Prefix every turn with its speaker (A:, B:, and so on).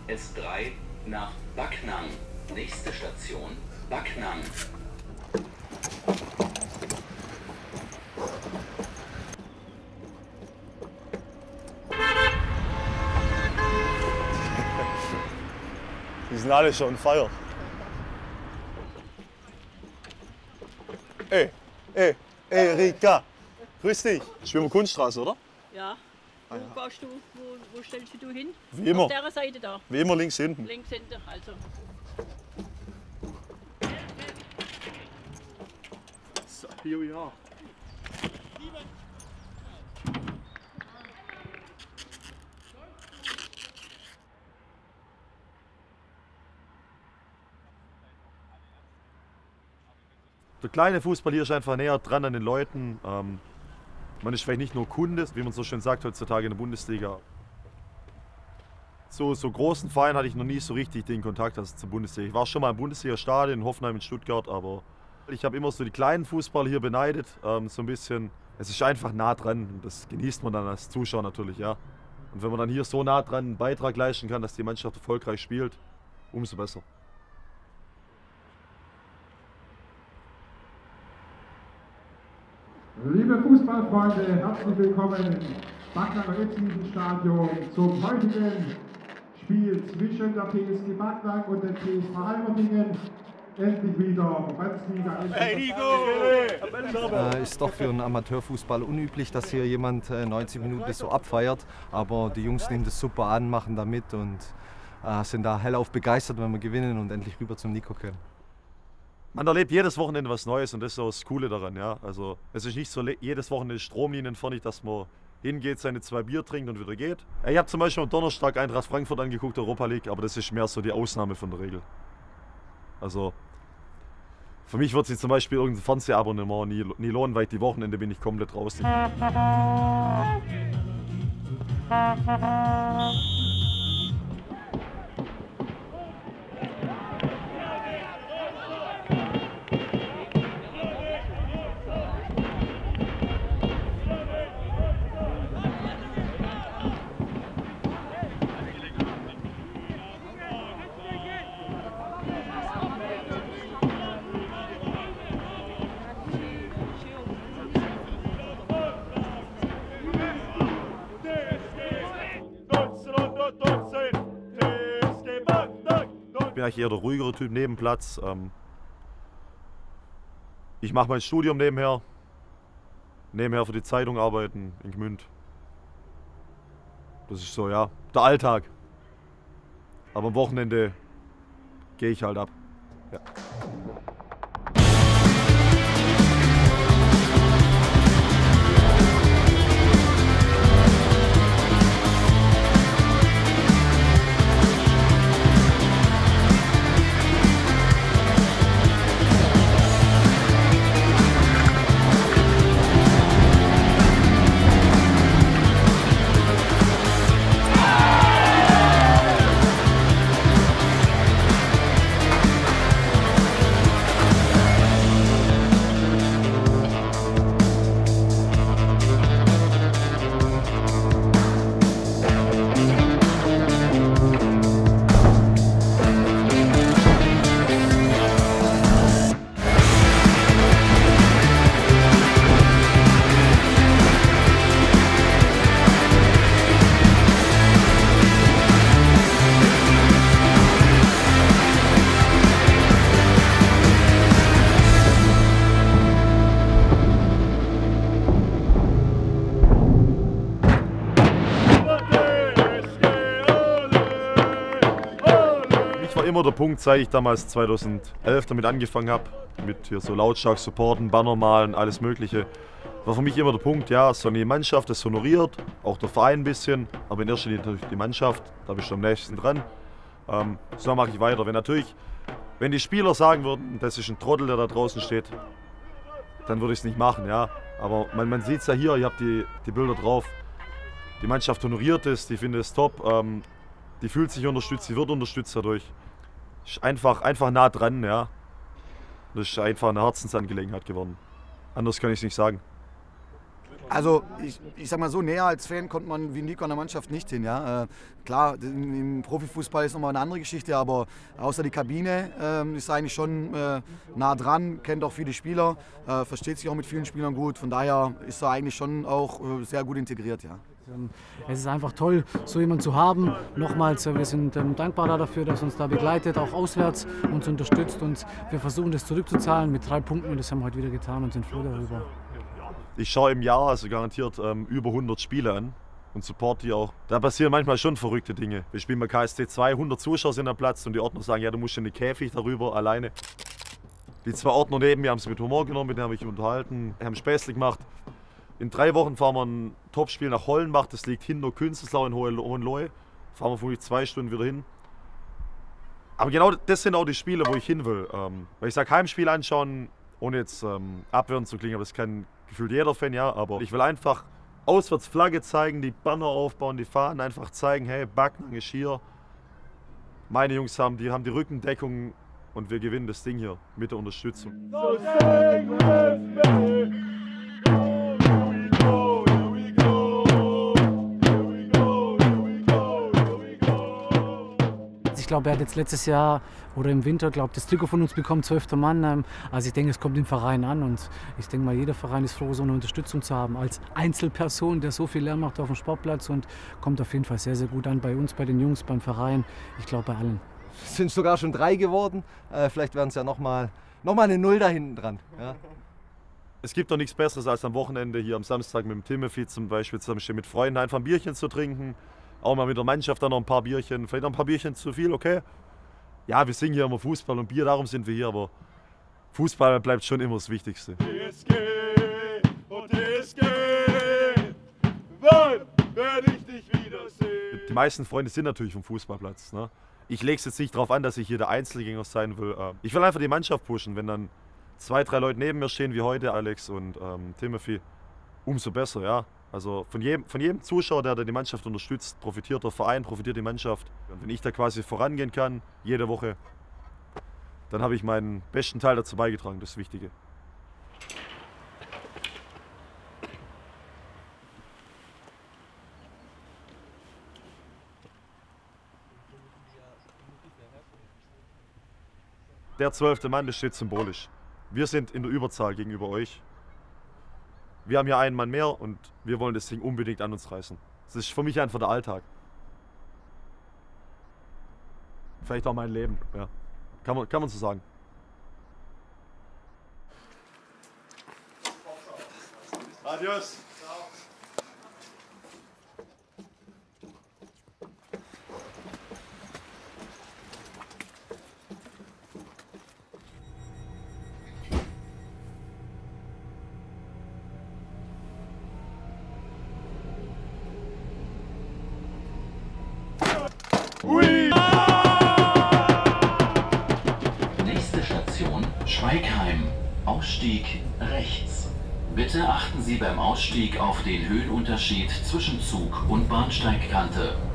A: S3 nach Backnang. Nächste Station, Backnang.
B: Die sind alle schon on fire. Ey, Erika, grüß dich. Schwimmer Kunststraße, oder?
C: Ja. Wo gehst du, wo stellst du hin?
B: Wie immer.
C: Auf der Seite da.
B: Wie immer links hinten.
C: Links hinten, also.
B: So, here we are. Der kleine Fußball hier ist einfach näher dran an den Leuten. Man ist vielleicht nicht nur Kunde, wie man so schön sagt heutzutage in der Bundesliga. So großen Verein hatte ich noch nie so richtig den Kontakt zur Bundesliga. Ich war schon mal im Bundesliga-Stadion in Hoffenheim in Stuttgart, aber ich habe immer so die kleinen Fußballer hier beneidet, so ein bisschen. Es ist einfach nah dran und das genießt man dann als Zuschauer natürlich, ja. Und wenn man dann hier so nah dran einen Beitrag leisten kann, dass die Mannschaft erfolgreich spielt, umso besser.
D: Liebe Fußballfreunde, herzlich willkommen im Backnanger Stadion zum heutigen Spiel zwischen der TSG Backnang und dem TSV Heimertingen. Endlich wieder Verbandsliga.
E: Ist doch für einen Amateurfußball unüblich, dass hier jemand 90 Minuten so abfeiert. Aber die Jungs nehmen das super an, machen da mit und sind da hellauf begeistert, wenn wir gewinnen und endlich rüber zum Nico können.
B: Man erlebt jedes Wochenende was Neues und das ist auch das Coole daran. Ja? Also, es ist nicht so jedes Wochenende stromlinienförmig, dass man hingeht, seine 2 Bier trinkt und wieder geht. Ich habe zum Beispiel am Donnerstag Eintracht Frankfurt angeguckt, Europa League, aber das ist mehr so die Ausnahme von der Regel. Also für mich wird sich zum Beispiel irgendein Fernsehabonnement nie lohnen, weil die Wochenende bin ich komplett draußen. Ich bin eigentlich eher der ruhigere Typ neben Platz. Ich mache mein Studium nebenher für die Zeitung arbeiten in Gmünd. Das ist so, ja, der Alltag. Aber am Wochenende gehe ich halt ab. Ja. Immer der Punkt, seit ich damals 2011 damit angefangen habe, mit hier so lautstark supporten, Banner malen, alles Mögliche, war für mich immer der Punkt, ja, so eine Mannschaft, das honoriert, auch der Verein ein bisschen, aber in erster Linie natürlich die Mannschaft, da bist du am nächsten dran. So mache ich weiter. Wenn die Spieler sagen würden, das ist ein Trottel, der da draußen steht, dann würde ich es nicht machen, ja. Aber man sieht es ja hier, ihr habt die Bilder drauf, die Mannschaft honoriert es, die findet es top, die fühlt sich unterstützt, sie wird unterstützt dadurch. Ist einfach nah dran, ja. Das ist einfach eine Herzensangelegenheit geworden. Anders kann ich es nicht sagen.
F: Also ich sag mal so, näher als Fan kommt man wie Nico an der Mannschaft nicht hin. Ja? Klar, im Profifußball ist nochmal eine andere Geschichte, aber außer die Kabine ist er eigentlich schon nah dran, kennt auch viele Spieler, versteht sich auch mit vielen Spielern gut. Von daher ist er eigentlich schon auch sehr gut integriert. Ja.
G: Es ist einfach toll, so jemanden zu haben. Nochmals, wir sind dankbar dafür, dass uns da begleitet, auch auswärts uns unterstützt und wir versuchen das zurückzuzahlen mit 3 Punkten und das haben wir heute wieder getan und sind froh darüber.
B: Ich schaue im Jahr also garantiert über 100 Spiele an und support die auch. Da passieren manchmal schon verrückte Dinge. Wir spielen bei KSC 2, 100 Zuschauer sind am Platz und die Ordner sagen, ja, du musst in den Käfig darüber alleine. Die 2 Ordner neben mir haben es mit Humor genommen, mit denen habe ich unterhalten, haben Späßle gemacht. In 3 Wochen fahren wir ein Topspiel nach Hollenbach, das liegt hinter Künzelsau in Hohenlohe. Fahren wir vermutlich 2 Stunden wieder hin. Aber genau das sind auch die Spiele, wo ich hin will. Weil ich sage, Heimspiel anschauen, ohne jetzt abwehrend zu klingen, aber das kann gefühlt jeder Fan, ja. Aber ich will einfach auswärts Flagge zeigen, die Banner aufbauen, die Fahnen einfach zeigen, hey, Backnang ist hier. Meine Jungs haben die Rückendeckung und wir gewinnen das Ding hier mit der Unterstützung.
G: Ich glaube, er hat jetzt letztes Jahr oder im Winter, glaube das Trikot von uns bekommen, 12. Mann. Also ich denke, es kommt im Verein an und ich denke mal, jeder Verein ist froh, so eine Unterstützung zu haben. Als Einzelperson, der so viel Lärm macht auf dem Sportplatz und kommt auf jeden Fall sehr, sehr gut an bei uns, bei den Jungs, beim Verein, ich glaube bei allen.
E: Es sind sogar schon 3 geworden, vielleicht werden es ja noch mal eine 0 da hinten dran. Ja.
B: Es gibt doch nichts Besseres als am Wochenende hier am Samstag mit dem Timothy zum Beispiel zusammenstehen, mit Freunden einfach ein Bierchen zu trinken. Auch mal mit der Mannschaft dann noch ein paar Bierchen, vielleicht noch ein paar Bierchen zu viel, okay? Ja, wir singen hier immer Fußball und Bier, darum sind wir hier, aber Fußball bleibt schon immer das Wichtigste.
H: TSG und TSG, wann werde ich dich wiedersehen?
B: Die meisten Freunde sind natürlich vom Fußballplatz. Ne? Ich lege es jetzt nicht darauf an, dass ich hier der Einzelgänger sein will. Ich will einfach die Mannschaft pushen, wenn dann 2, 3 Leute neben mir stehen wie heute, Alex und Timothy, umso besser, ja. Also von jedem Zuschauer, der die Mannschaft unterstützt, profitiert der Verein, profitiert die Mannschaft. Und wenn ich da quasi vorangehen kann, jede Woche, dann habe ich meinen besten Teil dazu beigetragen, das ist das Wichtige. Der 12. Mann, das steht symbolisch. Wir sind in der Überzahl gegenüber euch. Wir haben hier einen Mann mehr und wir wollen das Ding unbedingt an uns reißen. Das ist für mich einfach der Alltag. Vielleicht auch mein Leben, ja. Kann man so sagen. Adios.
A: Nächste Station, Schweigheim. Ausstieg rechts. Bitte achten Sie beim Ausstieg auf den Höhenunterschied zwischen Zug und Bahnsteigkante.